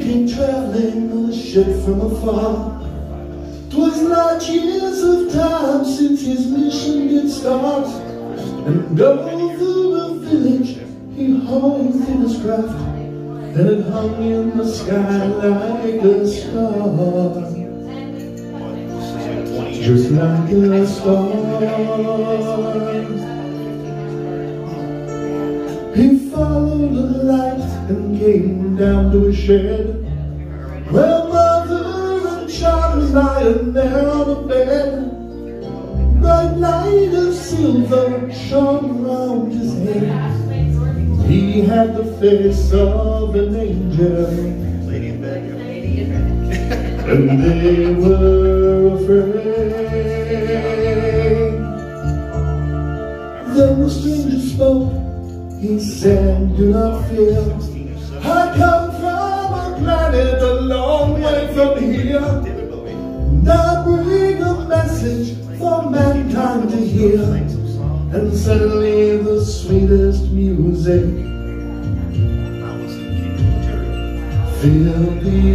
came traveling on a ship from afar. 'Twas light years of time since his mission did start, and over a village he hoised in his craft, then it hung in the sky like a star, just like a star. He followed the light and came down to a shed where mother and child was lying there on a bed. Bright light of silver shone round his head. He had the face of an angel, and they were afraid. Then the stranger spoke. He said, "Do not fear. I come from a planet a long way from here, and I bring a message for mankind to hear." And suddenly the sweetest music filled the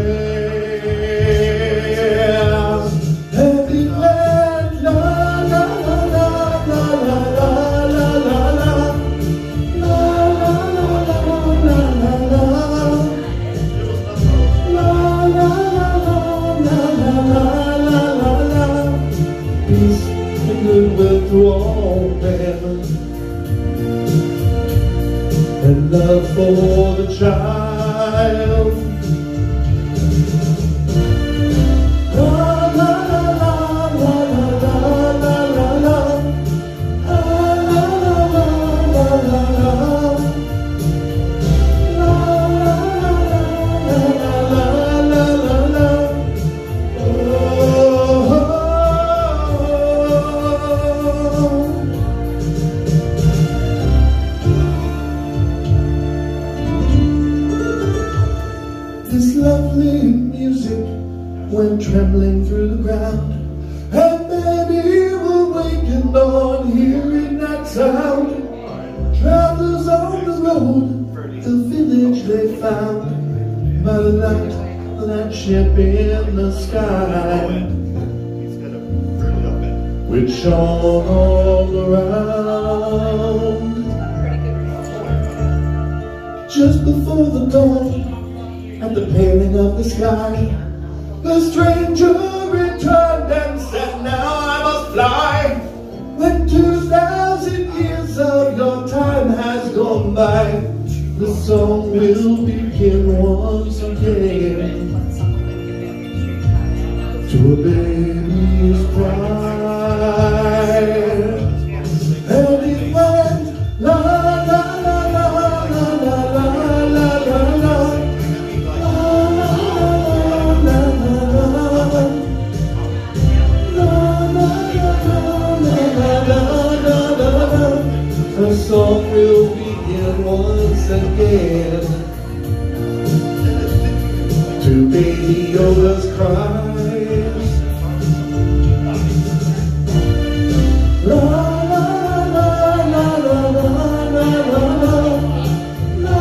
air. And he went la la la la la la la la la la la la la la la la la. Peace and goodwill to all men, and love for the child. La la la la la la la la la la la la la la la. This lovely music went trembling through the ground, and many were wakened on hearing that sound. Travelers on the road, the village they found, by the light of that ship in the sky, which shone all around. Just before the dawn, at the paling of the sky, the stranger returned and said, "Now I must fly. When 2,000 years of your time has gone by, the song will begin once again, to a baby's cry." And he went la la la la la la la la la la. The song will begin once again, to baby Yoda's cries. La la la la la la la la la la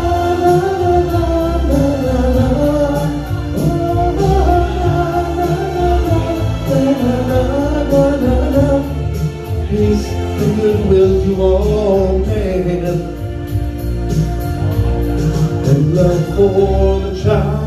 la la la. Peace and goodwill to all men, and love for the child.